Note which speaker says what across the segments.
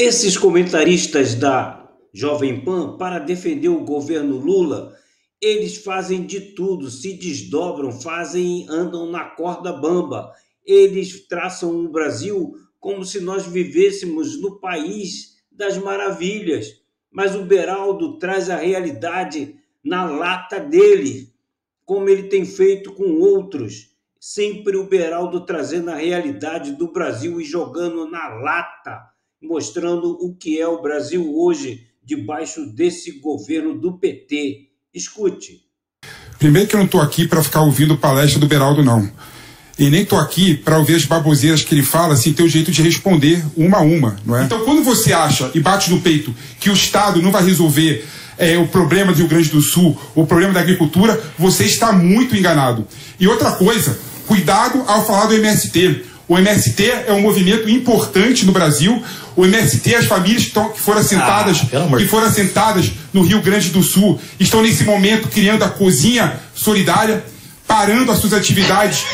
Speaker 1: Esses comentaristas da Jovem Pan, para defender o governo Lula, eles fazem de tudo, se desdobram, andam na corda bamba. Eles traçam o Brasil como se nós vivêssemos no país das maravilhas. Mas o Beraldo traz a realidade na lata dele, como ele tem feito com outros. Sempre o Beraldo trazendo a realidade do Brasil e jogando na lata, mostrando o que é o Brasil hoje, debaixo desse governo do PT. Escute.
Speaker 2: Primeiro que eu não estou aqui para ficar ouvindo palestra do Beraldo, não. E nem estou aqui para ouvir as baboseiras que ele fala sem ter o jeito de responder uma a uma, não é? Então, quando você acha e bate no peito que o Estado não vai resolver o problema do Rio Grande do Sul, o problema da agricultura, você está muito enganado. E outra coisa, cuidado ao falar do MST. O MST é um movimento importante no Brasil. O MST, as famílias que foram assentadas no Rio Grande do Sul, estão nesse momento criando a cozinha solidária, parando as suas atividades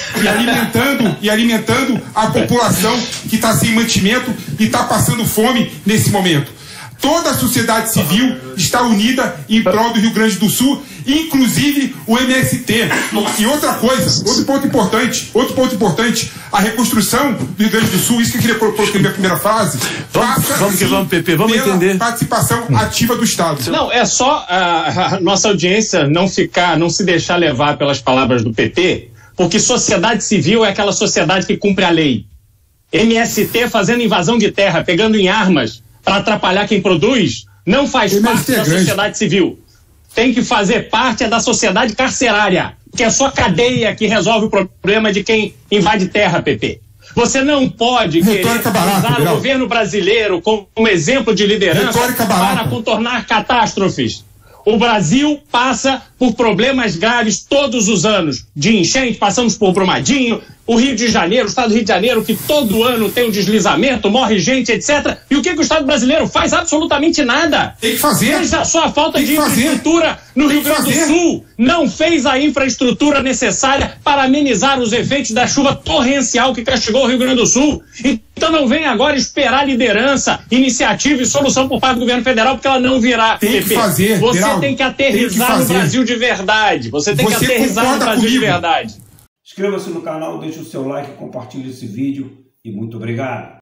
Speaker 2: e alimentando a população que está sem mantimento e está passando fome nesse momento. Toda a sociedade civil está unida em prol do Rio Grande do Sul, inclusive o MST. E outra coisa, outro ponto importante, a reconstrução do Rio Grande do Sul, isso que eu queria colocar na minha primeira frase,
Speaker 3: vamos, Pepe, vamos entender.
Speaker 2: Participação ativa do Estado.
Speaker 4: Não, é só a nossa audiência não se deixar levar pelas palavras do PT, porque sociedade civil é aquela sociedade que cumpre a lei. MST fazendo invasão de terra, pegando em armas para atrapalhar quem produz, não faz parte da sociedade civil. Tem que fazer parte da sociedade carcerária, que é só cadeia que resolve o problema de quem invade terra, PP. Você não pode querer usar o governo brasileiro como exemplo de liderança para contornar catástrofes. O Brasil passa por problemas graves todos os anos. De enchente, passamos por Brumadinho, o Rio de Janeiro, o estado do Rio de Janeiro, que todo ano tem um deslizamento, morre gente, etc. E o que o Estado brasileiro faz? Absolutamente nada.
Speaker 2: Tem que fazer.
Speaker 4: Veja só a falta de infraestrutura no Rio Grande do Sul. Não fez a infraestrutura necessária para amenizar os efeitos da chuva torrencial que castigou o Rio Grande do Sul. Então não vem agora esperar liderança, iniciativa e solução por parte do governo federal, porque ela não virá.
Speaker 2: Tem que fazer.
Speaker 4: Você tem que aterrissar no Brasil de verdade. Você tem que aterrissar no Brasil de verdade.
Speaker 1: Inscreva-se no canal, deixe o seu like, compartilhe esse vídeo e muito obrigado.